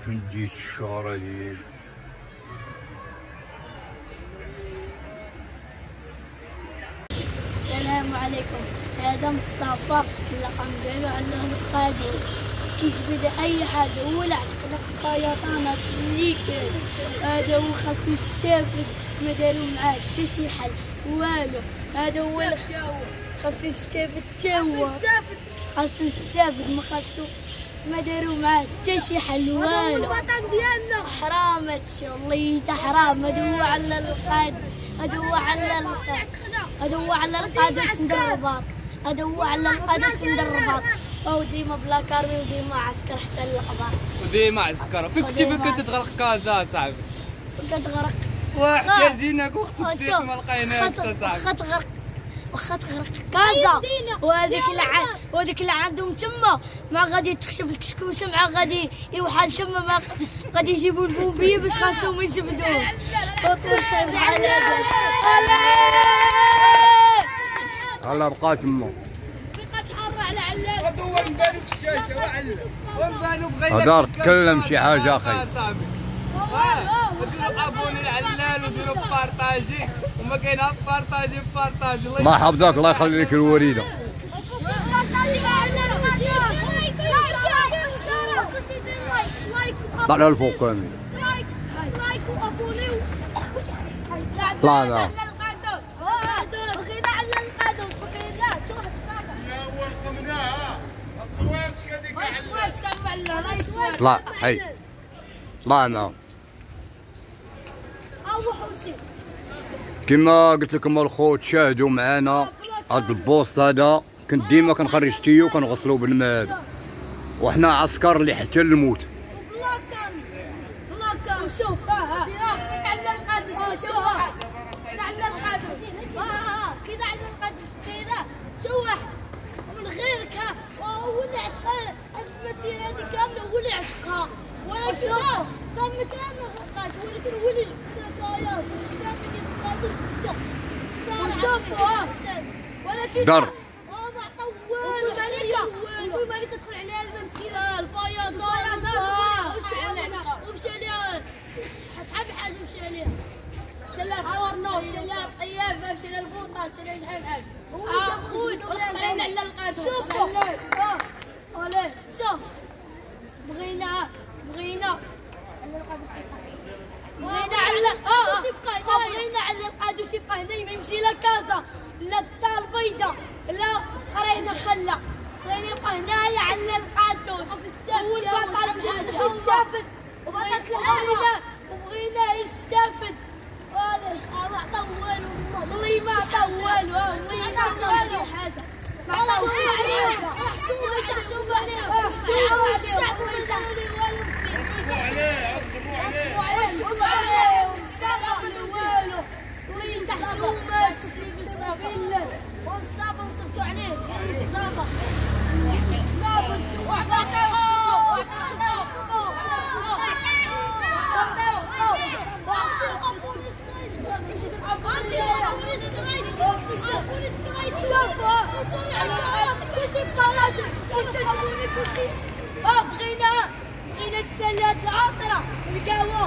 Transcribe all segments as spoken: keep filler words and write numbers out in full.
نديت الشهرة ديالي. السلام عليكم، هذا مصطفى اللقب ديالو على القادوس. كيش بدا اي حاجه هو اللي اعتقد في الفيضانات اللي كاين. هذا هو خاصو يستافد، ما داروا معاه حتى شي حل والو. هذا هو اللي خاصو يستافد حتى هو، خاصو يستافد، ما خاصو ما داروا معاه حتى شي حل والو. الوطن ديالنا حرام هادشي والله، حتى حرام. هذا هو على القاد، هذا هو على القاد، هذا هو على القادوس ندير الرباط، هذا هو على القادوس ندير الرباط. او ديما بلا كارمي وديما عسكر حتى اللقبه، وديما عسكر. فين كنتي فين كنت تغرق كازا صاحبي؟ فين كتغرق؟ وحتى جيناك وختك ما لقيناش صاحبي. واخا تغرق، واخا تغرق كازا، وهذيك العام وهذيك اللي عندهم تما ما غادي تخشف الكشكوشه، مع غادي يوحل تما ما غادي يجيبوا البوبيه باش خاصهم يجبدوه. على بقى تما هو نبانو في الشاشه وعلم ونبانو بغينا هدار تكلم شي حاجه اخي. اه وديروا ابوني العلال وديروا بارطاجي، وما كاين غير بارطاجي بارطاجي. الله يحفظك، الله يخلي لك الوريده. طلع لفوق كامل. لايك وابونيو. طلعنا بغينا على القادوس، بغينا حتى واحد الكاكا. لا هو رسمناها الصواتك هذيك ما يسوالش كاع معلّا، لا يسوالش. طلع حي طلعنا. او حسين كما قلت لكم الخوت، شاهدوا معنا هذا البوست. هذا كنت ديما كنخرج تيو كنغسلو بالماء هذا، وحنا عسكر اللي حتى الموت. بلاكان بلاكان. شوف ها كي على القادوس، شوف كي على القادوس، ها كي على القادوس كذا حتى واحد ومن غيرك. ها هو اللي عتق المسيره هذه كامله، هو اللي عشقها، ولكن كان كامله غرقات، ولكن هو اللي جبد لك ولكن در اه ما عطاو والو. الملكه الملكه دخل عليها الماء مسكينه، الفيضان ومشى ليها شحال من حاجه، مشى ليها مشى لها الفورنو، مشى لها الطيابه، مشى لها البوطه، مشى لها شحال من حاجه. هو اللي جاب على القادوس. شوفوا اه ولي شوف، بغينا بغينا بغينا على اه بغينا على القادوس يبقى هنا، ما يمشي لا كازا لا الدار البيضاء لا قرينا خلا. بغينا يبقى هنايا على القادوس، هو البطل يستافد، وبغينا وبغينا يستافد. والله ما عطاو والو، والله ما عطاو والو، والله ما عطاو شي حاجه، ما عطاو شي حاجه. حشومه حشومه عليهم، حشومه الشعب ما يديروا والو. عليه اصبروا عليه، اصبروا عليه، والصابه وين تحشومه بالله، والصابه نصبتوا عليه، قالوا الصابه بغينا بغينا التسلات العاطره القهوه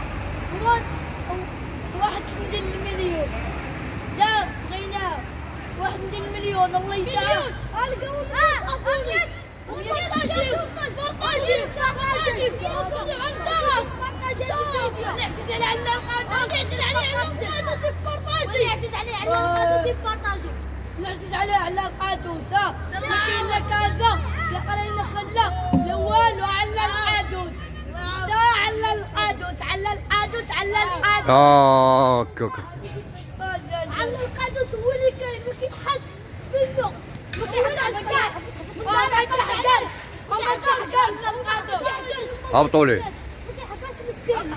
واحد من المليون. دا بغينا واحد من المليون. الله يجعل القهوه البرطاجي البرطاجي البرطاجي وصلوا على الزرف. شوف نعتز عليه على القادوس، نعتز عليه على القادوس البرطاجي، نعتز عليه على القادوس البرطاجي، نعزز عليه على القادوس. ها ما كاين لا كازا لا قراينا خلا لا والو، على القادوس تا على القادوس، على القادوس، على القادوس. اه كوكا على القادوس هو اللي كاين، ما كاين حد منه، ما كاينش كاع، ما كيحكاش ما كيحكاش القادوس. هبطوا ليه. ما كيحكاش مسكين.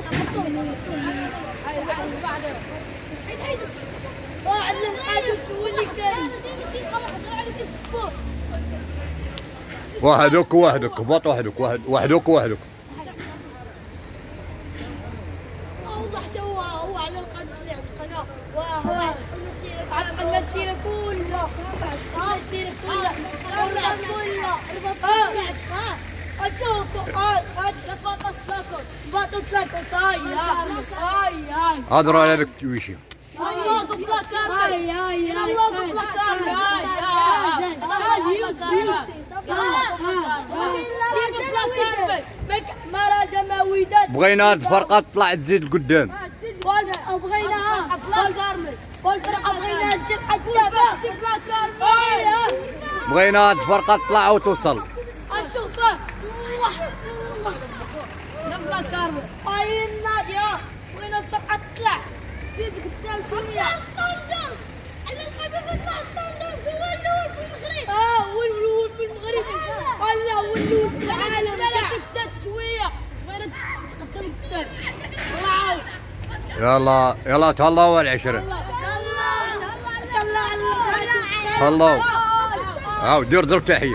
على القادوس هو اللي كاين. وحدك وحدك هبط، وحدك واحد وحدك وحدك. والله حتى هو هو على القادوس اللي عتقنا، وهو عتق المسيره كلها، المسيره كلها كلها كلها البطل اللي عتقها. اشوفوا لفاطس لكم هضروا على هذاك التويشي. الله قبل كارمل الله قبل كارمل مراجع مويدات بغينا هاد الفرقه تطلع تزيد لقدام. وبغيناها بلا كارمل والفرقه بغيناها تجي لحد بلا دابا. كارمل بغينا هاد الفرقه تطلع وتوصل. اشوف بلا كارمل هاي الناديه بغينا الفرقه تطلع زيد قدام شويه الطندر على القدم يطلع الطندر في ولول في المغرب اه ولول في المغرب والله ولول في العالم بالك تزاد شويه صغيره تقدم قدام واو يلا يلا تهلاو على العشره. تهلاو. هاو دير ضرب تحيه.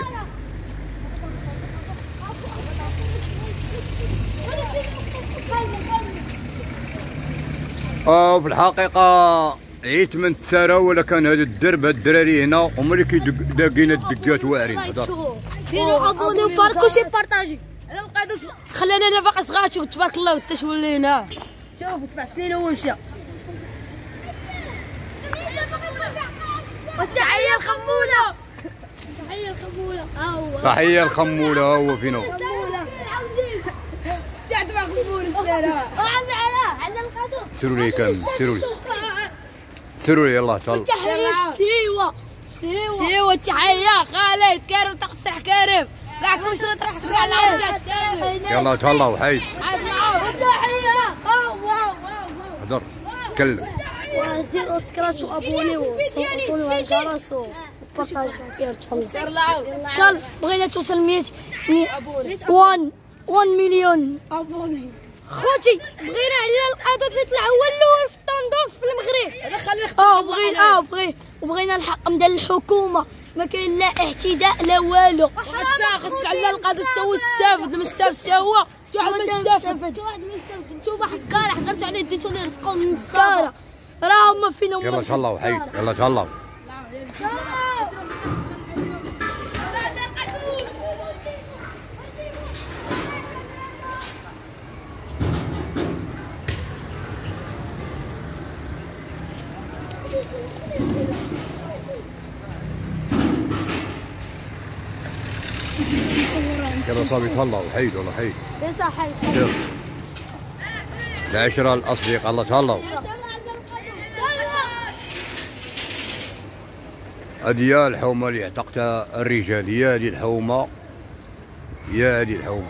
اه في الحقيقه عيت من التسارة ولا كان هذا الدرب هاد الدراري هنا هما اللي كيداقين الدقات واعرين. هضر ديروا ابوني وباركو شي بارطاجي انا القادس خلينا انا باقي صغار شوف تبارك الله حتى ولينا شوف سبع سنين هو مشى والتحيه الخموله تحيه الخموله اه تحيه الخموله هو فينا خموله استعد مع خموله استعد وعندنا على عندنا القادم سيروا لي كامل سيروا لي سيروا لي يلا تهلا. تحيه سيوه سيوه سيوه تحيه خالد كريم تقصر كريم كاع كل شيء تقصر على العرجات كامل يلا تهلاو حيد. وتحيه واو واو هضر تكلم. وديروا سكراتش وابوني وصونوا على الجرس وبارطاج سير لعب يلا بغينا توصل مية واحد واحد مليون ابوني. خوتي بغينا على القادة تطلع هو الاول في الطندوف في المغرب. هذا خلي اه بغينا اه بغي وبغينا الحق ديال الحكومه ما كاين لا اعتداء لا والو. خاصها خاص على القادة تسوي السافد المستافد هو انت واحد من السافد انت واحد من السافد انت واحد كاره حضرت عليه ديتو اللي رزقوا من الساره راه هما فينا يلا تهلاو حيد يلا تهلاو. يلا صافي تهلاو حيد والله حيد. ليس حي يلا العشرة الأصدقاء الله تهلاو. هادي هي الحومة اللي اعتقتها الرجال. يا هادي الحومة يا هادي الحومة.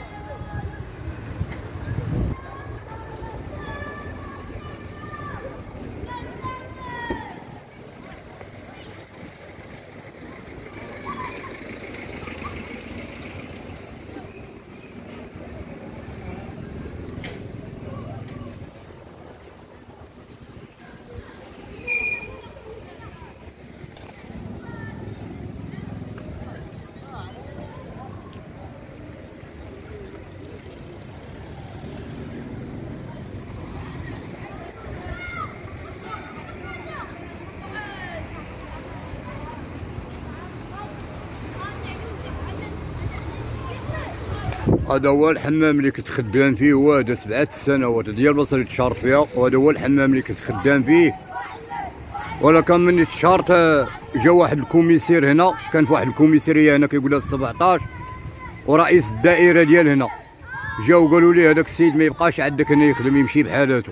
هذا هو الحمام اللي كنت خدام فيه. هو هذا سبعة سنوات ديال البصل اللي تشارط فيها، وهذا هو الحمام اللي كنت خدام فيه. ولا كان مني تشارط جا واحد الكوميسير هنا، كان في واحد الكوميسيريه هنا كيقول لها سبعطاش، ورئيس الدائره ديال هنا جاو قالوا لي هذاك السيد ما يبقاش عندك هنا يخدم، يمشي بحالاته.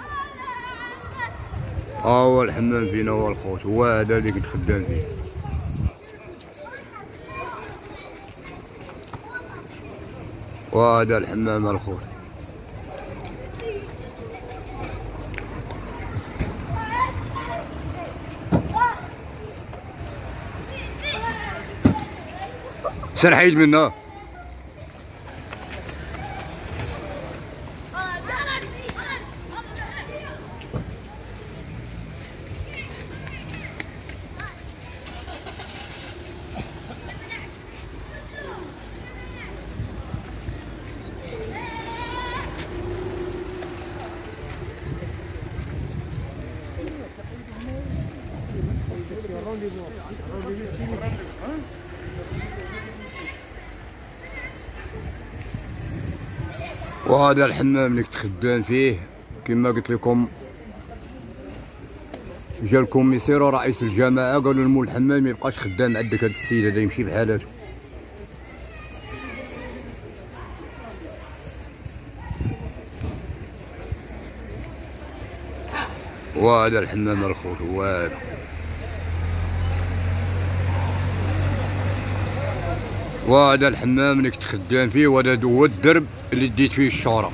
ها هو الحمام فينا هو الخوت، هو هذا اللي كنت خدام فيه. وهذا الحمام الخوت. سير حيد منه. وهذا الحمام اللي كنت خدام فيه كما قلت لكم جا الكوميسير ورئيس الجماعه قالوا المول الحمام ما يبقاش خدام عندك هذا السيد هذا يمشي بحالته. وهذا الحمام الخوت والو. وهذا الحمام اللي كنت خدام فيه وهذا هو الدرب اللي ديت فيه الشهرة،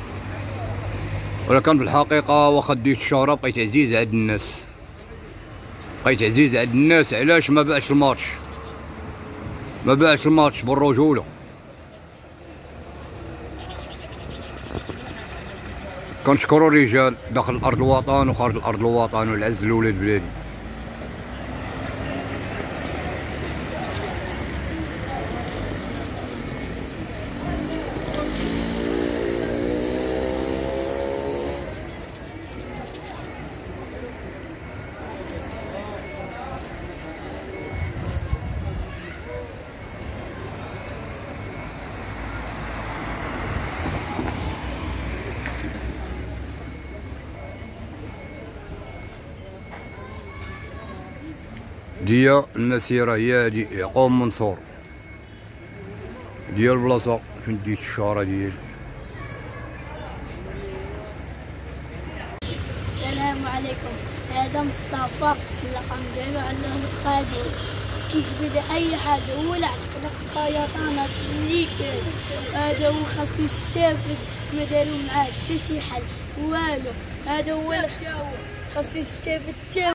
ولكن في الحقيقة واخا ديت الشهرة بقيت عزيز عند الناس، بقيت عزيز عند الناس. علاش ما باعش الماتش؟ ما باعش الماتش بالرجولة. كنشكروا الرجال داخل الارض الوطن وخارج الارض الوطن والعز لولاد بلادي. ديال المسيرة هي هادي يعقوب منصور ديال البلاصة فين ديت الشهرة ديالي. السلام عليكم، هذا مصطفى اللقب ديالو علاه القادم. كيش بدا اي حاجه ولا عتقنا في الفيضانات اللي كاين. هذا هو خاصو يستافد، ما داروا معاه حتى شي حل والو. هذا هو خاصو يستافد.